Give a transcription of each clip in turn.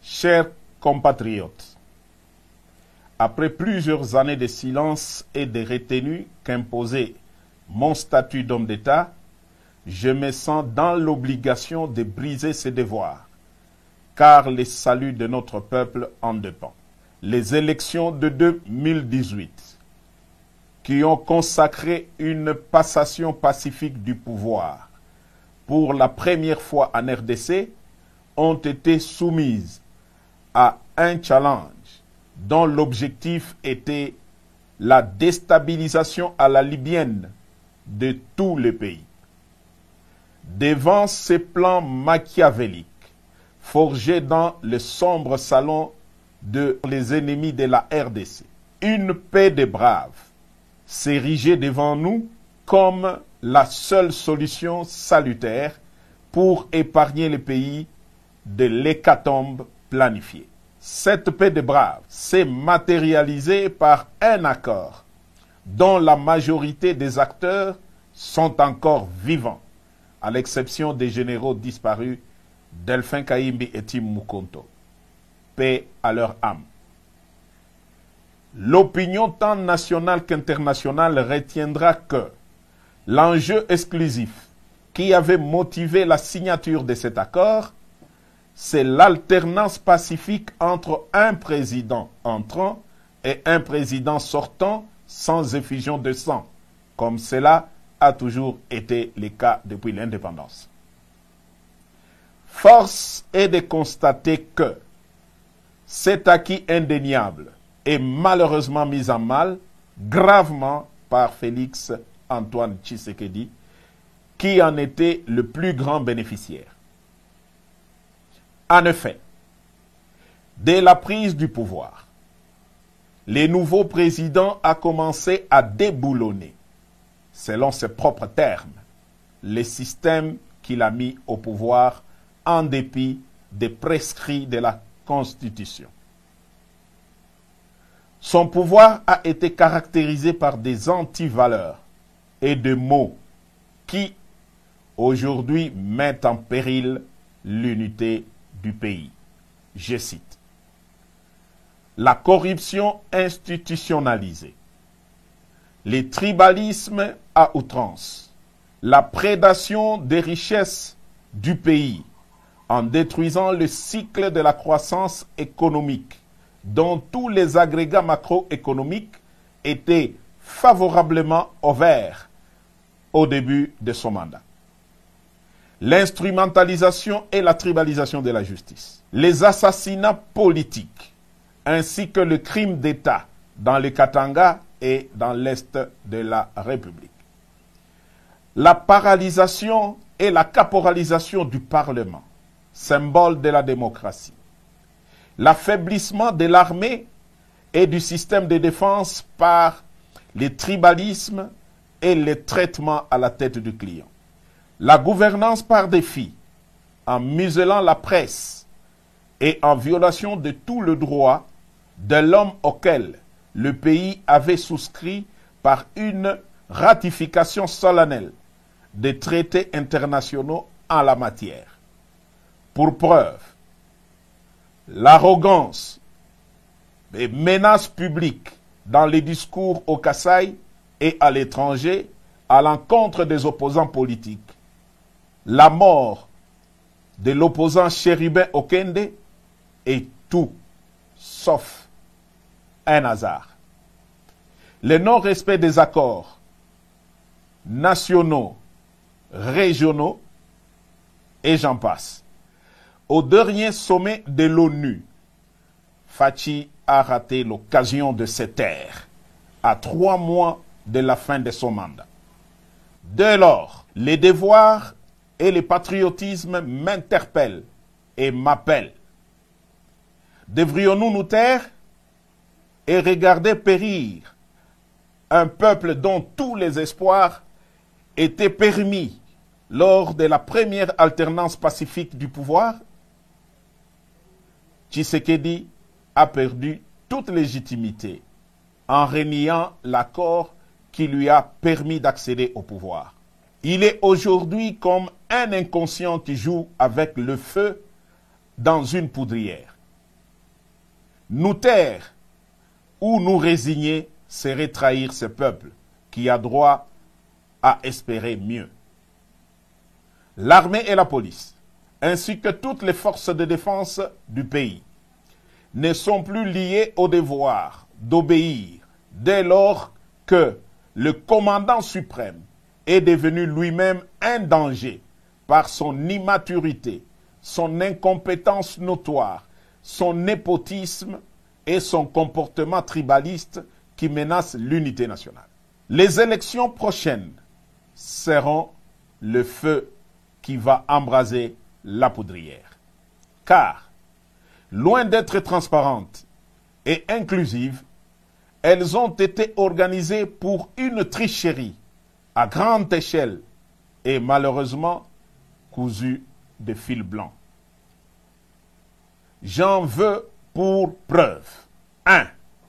Chers compatriotes, après plusieurs années de silence et de retenue qu'imposait mon statut d'homme d'État, je me sens dans l'obligation de briser ces devoirs, car le salut de notre peuple en dépend. Les élections de 2018, qui ont consacré une passation pacifique du pouvoir pour la première fois en RDC, ont été soumises à un challenge dont l'objectif était la déstabilisation à la libyenne de tout le pays. Devant ces plans machiavéliques, forgés dans le sombre salon de les ennemis de la RDC, une paix des braves s'érigeait devant nous comme la seule solution salutaire pour épargner le pays de l'hécatombe planifiée. Cette paix des braves s'est matérialisée par un accord dont la majorité des acteurs sont encore vivants, à l'exception des généraux disparus Delphin Kaimbi et Tim Mukonto. Paix à leur âme. L'opinion tant nationale qu'internationale retiendra que l'enjeu exclusif qui avait motivé la signature de cet accord, c'est l'alternance pacifique entre un président entrant et un président sortant sans effusion de sang, comme cela a toujours été le cas depuis l'indépendance. Force est de constater que cet acquis indéniable est malheureusement mis en mal gravement par Félix Antoine Tshisekedi, qui en était le plus grand bénéficiaire. En effet, dès la prise du pouvoir, le nouveau président a commencé à déboulonner, selon ses propres termes, les systèmes qu'il a mis au pouvoir en dépit des prescrits de la Constitution. Son pouvoir a été caractérisé par des antivaleurs et des mots qui, aujourd'hui, mettent en péril l'unité du pays. Je cite: la corruption institutionnalisée, les tribalismes à outrance, la prédation des richesses du pays en détruisant le cycle de la croissance économique dont tous les agrégats macroéconomiques étaient favorablement ouverts au début de son mandat. L'instrumentalisation et la tribalisation de la justice, les assassinats politiques, ainsi que le crime d'État dans le Katanga et dans l'Est de la République. La paralysation et la caporalisation du Parlement, symbole de la démocratie. L'affaiblissement de l'armée et du système de défense par les tribalismes et les traitements à la tête du client. La gouvernance par défi, en muselant la presse et en violation de tout le droit de l'homme auquel le pays avait souscrit par une ratification solennelle des traités internationaux en la matière. Pour preuve, l'arrogance et menaces publiques dans les discours au Kasaï et à l'étranger à l'encontre des opposants politiques, la mort de l'opposant Chérubin Okende est tout sauf un hasard. Le non-respect des accords nationaux, régionaux, et j'en passe. Au dernier sommet de l'ONU, Fachi a raté l'occasion de se taire à 3 mois de la fin de son mandat. Dès lors, les devoirs et le patriotisme m'interpellent et m'appellent. Devrions-nous nous taire et regarder périr un peuple dont tous les espoirs étaient permis lors de la première alternance pacifique du pouvoir? Tshisekedi a perdu toute légitimité en reniant l'accord qui lui a permis d'accéder au pouvoir. Il est aujourd'hui comme un inconscient qui joue avec le feu dans une poudrière. Nous taire ou nous résigner serait trahir ce peuple qui a droit à espérer mieux. L'armée et la police, ainsi que toutes les forces de défense du pays, ne sont plus liées au devoir d'obéir dès lors que le commandant suprême est devenu lui-même un danger par son immaturité, son incompétence notoire, son népotisme et son comportement tribaliste qui menace l'unité nationale. Les élections prochaines seront le feu qui va embraser la poudrière. Car, loin d'être transparentes et inclusives, elles ont été organisées pour une tricherie à grande échelle et malheureusement cousues de fil blanc. J'en veux pour preuve. 1.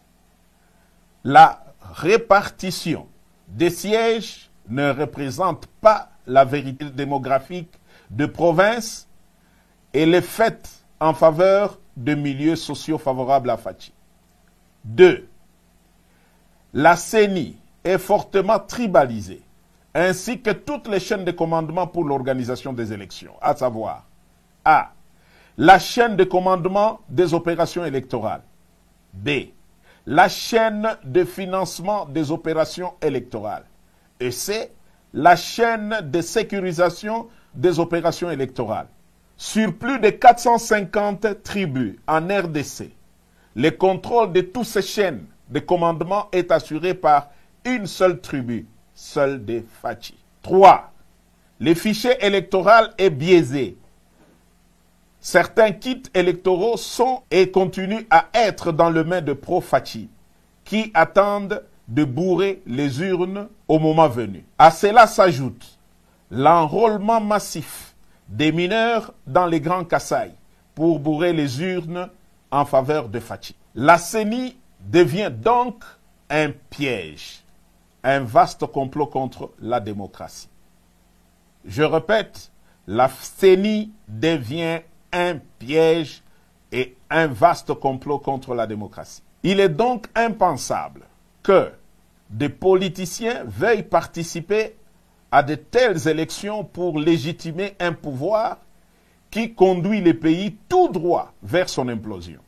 La répartition des sièges ne représente pas la vérité démographique de province et les faite en faveur de milieux sociaux favorables à Fachi. 2. La CENI est fortement tribalisée, ainsi que toutes les chaînes de commandement pour l'organisation des élections, à savoir A. La chaîne de commandement des opérations électorales. B. La chaîne de financement des opérations électorales. Et C. La chaîne de sécurisation des opérations électorales. Sur plus de 450 tribus en RDC, le contrôle de toutes ces chaînes de commandement est assuré par une seule tribu, celle des Fachi. 3. Le fichier électoral est biaisé. Certains kits électoraux sont et continuent à être dans les mains de pro-Fachi, qui attendent de bourrer les urnes au moment venu. À cela s'ajoute l'enrôlement massif des mineurs dans les Grands Kasaï pour bourrer les urnes en faveur de Fachi. La CENI devient donc un piège, un vaste complot contre la démocratie. Je répète, la CENI devient un piège et un vaste complot contre la démocratie. Il est donc impensable que des politiciens veuillent participer à de telles élections pour légitimer un pouvoir qui conduit le pays tout droit vers son implosion.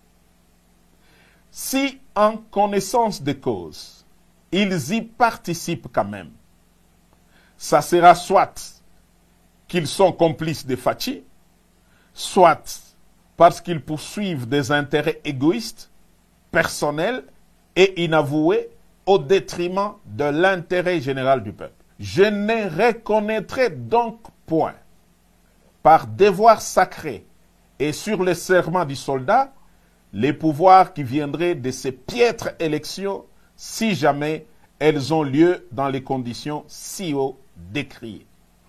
Si, en connaissance de cause, ils y participent quand même, ça sera soit qu'ils sont complices de Fachi, soit parce qu'ils poursuivent des intérêts égoïstes, personnels et inavoués au détriment de l'intérêt général du peuple. Je ne reconnaîtrai donc point, par devoir sacré et sur le serment du soldat, les pouvoirs qui viendraient de ces piètres élections si jamais elles ont lieu dans les conditions si haut décriées.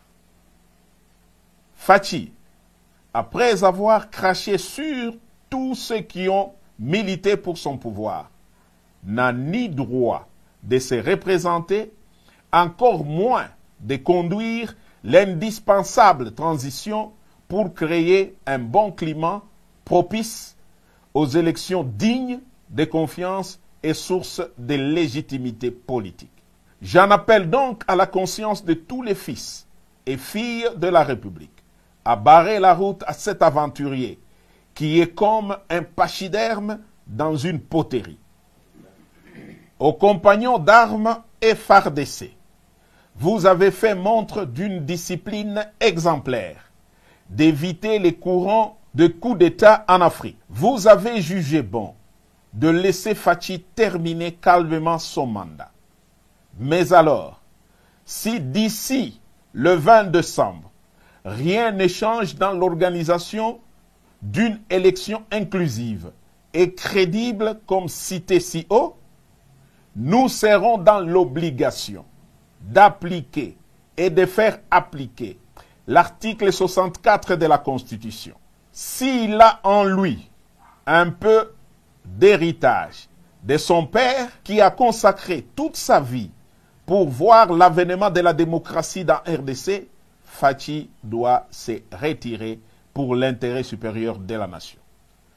Fachi, après avoir craché sur tous ceux qui ont milité pour son pouvoir, n'a ni droit de se représenter, encore moins de conduire l'indispensable transition pour créer un bon climat propice aux élections dignes de confiance et source de légitimité politique. J'en appelle donc à la conscience de tous les fils et filles de la République à barrer la route à cet aventurier qui est comme un pachyderme dans une poterie. Aux compagnons d'armes FARDC, vous avez fait montre d'une discipline exemplaire, d'éviter les courants de coups d'État en Afrique. Vous avez jugé bon de laisser Fachi terminer calmement son mandat. Mais alors, si d'ici le 20 décembre, rien ne change dans l'organisation d'une élection inclusive et crédible comme cité si haut, nous serons dans l'obligation d'appliquer et de faire appliquer l'article 64 de la Constitution. S'il a en lui un peu d'héritage de son père qui a consacré toute sa vie pour voir l'avènement de la démocratie dans RDC, Fachi doit se retirer pour l'intérêt supérieur de la nation.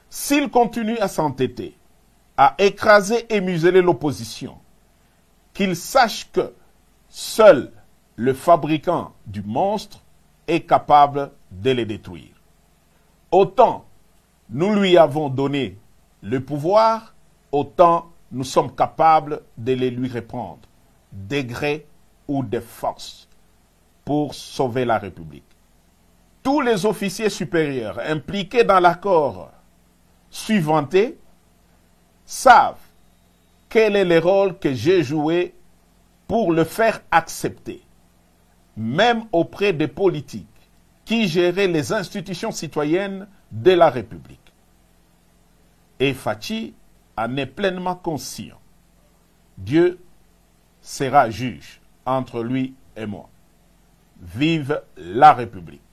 S'il continue à s'entêter, à écraser et museler l'opposition, qu'il sache que seul le fabricant du monstre est capable de les détruire. Autant nous lui avons donné le pouvoir, autant nous sommes capables de les lui reprendre, de gré ou de force, pour sauver la République. Tous les officiers supérieurs impliqués dans l'accord suivanté savent quel est le rôle que j'ai joué pour le faire accepter, même auprès des politiques qui géraient les institutions citoyennes de la République. Et Fachi en est pleinement conscient. Dieu sera juge entre lui et moi. Vive la République!